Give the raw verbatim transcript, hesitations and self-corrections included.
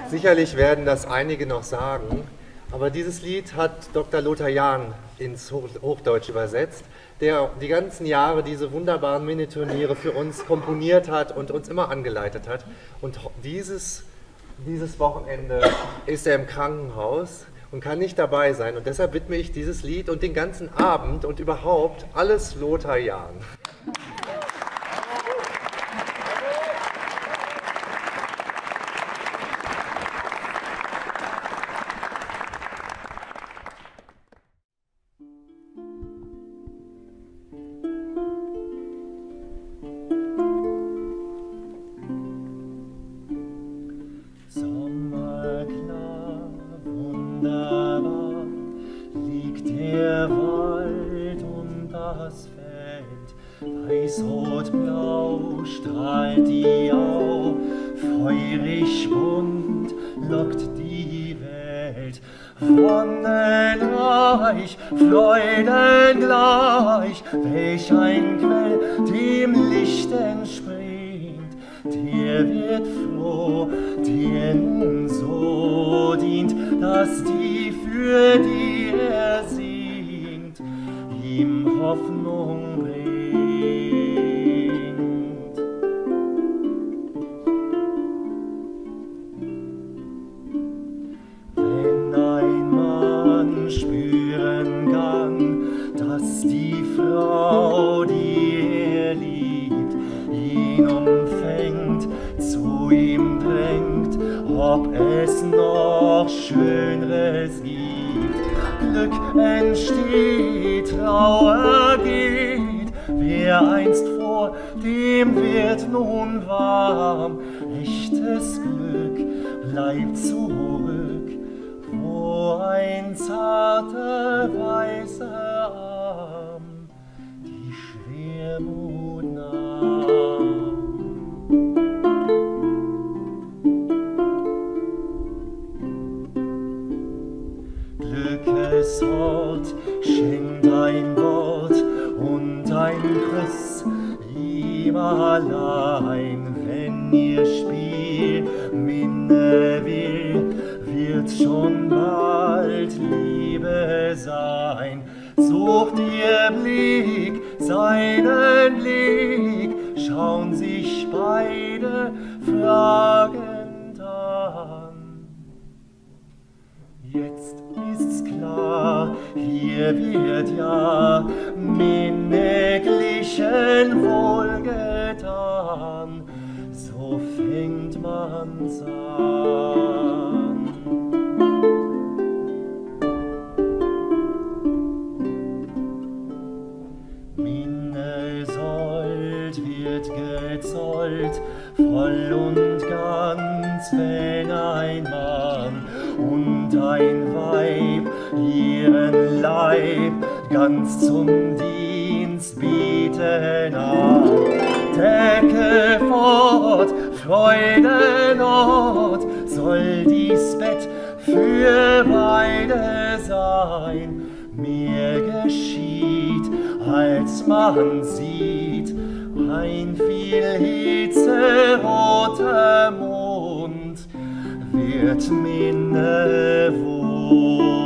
Sicherlich werden das einige noch sagen, aber dieses Lied hat Doktor Lothar Jahn ins Hochdeutsch übersetzt, der die ganzen Jahre diese wunderbaren Miniturniere für uns komponiert hat und uns immer angeleitet hat. Und dieses, dieses Wochenende ist er im Krankenhaus und kann nicht dabei sein. Und deshalb widme ich dieses Lied und den ganzen Abend und überhaupt alles Lothar Jahn. Weißrot-blau strahlt die Au, feurig bunt lockt die Welt. Wonnenreich, freudengleich, welch ein Quell dem Licht entspringt. Der wird froh, der nun so dient, dass die, für die er singt, ihm Hoffnung bringt. Wenn ein Mann spüren kann, dass die Frau, die er liebt, ihn umfängt, zu ihm drängt, ob es noch Schöneres gibt. Glück entsteht, Trauer geht, wer einst vor dem wird nun warm. Echtes Glück bleibt zurück, wo ein zarter weißer Arm die Schwermut nahm. Glückesort schenkt ein Wort und ein Kuss, ihm allein, wenn ihr Spiel Minne will, wird schon bald Liebe sein. Sucht ihr Blick seinen Blick, schauen sich beide fragend an. Jetzt ist's klar, hier wird ja minniglichen wohlgetan, so fängt man's an. Minnesold wird gezollt, voll und ganz, wenn ein Mann und ein Weib ihren Leib ganz zum Dienst bieten an. Decke fort, Freudenort, soll dies Bett für beide sein. Mehr geschieht, als man sieht, ein viel hitzeroter Mond wird Minne wohl.